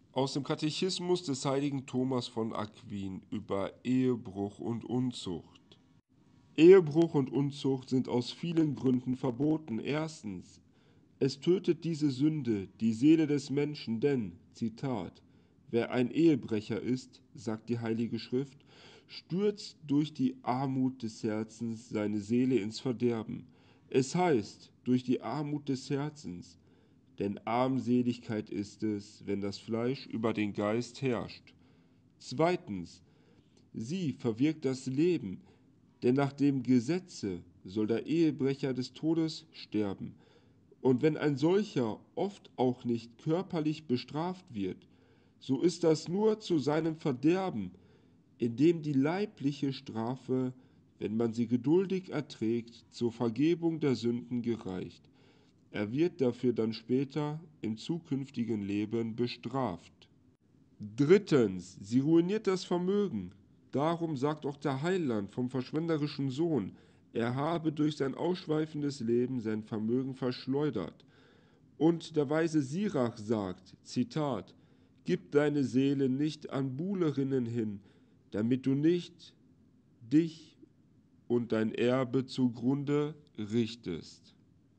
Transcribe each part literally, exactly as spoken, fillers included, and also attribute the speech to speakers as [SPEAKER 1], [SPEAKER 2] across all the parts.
[SPEAKER 1] Aus dem Katechismus des heiligen Thomas von Aquin über Ehebruch und Unzucht. Ehebruch und Unzucht sind aus vielen Gründen verboten. Erstens, es tötet diese Sünde die Seele des Menschen, denn, Zitat, wer ein Ehebrecher ist, sagt die Heilige Schrift, stürzt durch die Armut des Herzens seine Seele ins Verderben. Es heißt, durch die Armut des Herzens, denn Armseligkeit ist es, wenn das Fleisch über den Geist herrscht. Zweitens, sie verwirkt das Leben, denn nach dem Gesetze soll der Ehebrecher des Todes sterben. Und wenn ein solcher oft auch nicht körperlich bestraft wird, so ist das nur zu seinem Verderben, indem die leibliche Strafe, wenn man sie geduldig erträgt, zur Vergebung der Sünden gereicht. Er wird dafür dann später im zukünftigen Leben bestraft. Drittens, sie ruiniert das Vermögen. Darum sagt auch der Heiland vom verschwenderischen Sohn, er habe durch sein ausschweifendes Leben sein Vermögen verschleudert. Und der weise Sirach sagt, Zitat, gib deine Seele nicht an Buhlerinnen hin, damit du nicht dich und dein Erbe zugrunde richtest.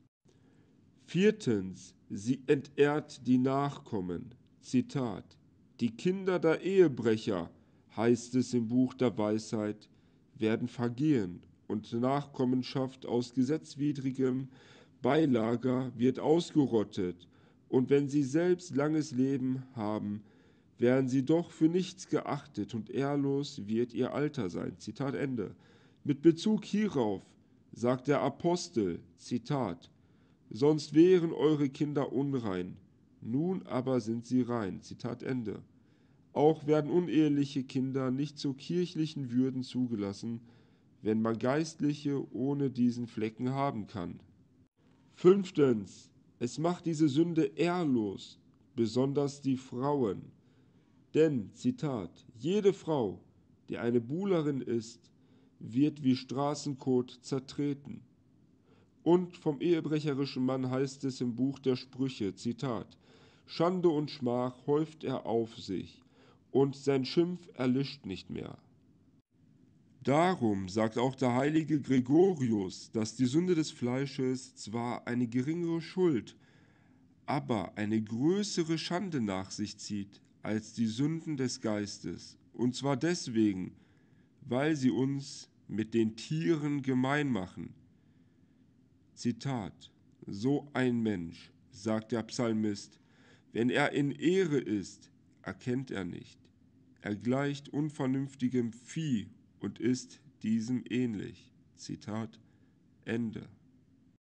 [SPEAKER 1] Viertens, sie entehrt die Nachkommen. Zitat, die Kinder der Ehebrecher, heißt es im Buch der Weisheit, werden vergehen und Nachkommenschaft aus gesetzwidrigem Beilager wird ausgerottet, und wenn sie selbst langes Leben haben, werden sie doch für nichts geachtet und ehrlos wird ihr Alter sein. Zitat Ende. Mit Bezug hierauf sagt der Apostel, Zitat, sonst wären eure Kinder unrein, nun aber sind sie rein. Zitat Ende. Auch werden uneheliche Kinder nicht zu kirchlichen Würden zugelassen, wenn man Geistliche ohne diesen Flecken haben kann. Fünftens, es macht diese Sünde ehrlos, besonders die Frauen. Denn, Zitat, jede Frau, die eine Buhlerin ist, wird wie Straßenkot zertreten. Und vom ehebrecherischen Mann heißt es im Buch der Sprüche, Zitat, Schande und Schmach häuft er auf sich, und sein Schimpf erlischt nicht mehr. Darum sagt auch der heilige Gregorius, dass die Sünde des Fleisches zwar eine geringere Schuld, aber eine größere Schande nach sich zieht als die Sünden des Geistes, und zwar deswegen, weil sie uns mit den Tieren gemein machen. Zitat, so ein Mensch, sagt der Psalmist, wenn er in Ehre ist, erkennt er nicht. Er gleicht unvernünftigem Vieh und ist diesem ähnlich. Zitat Ende.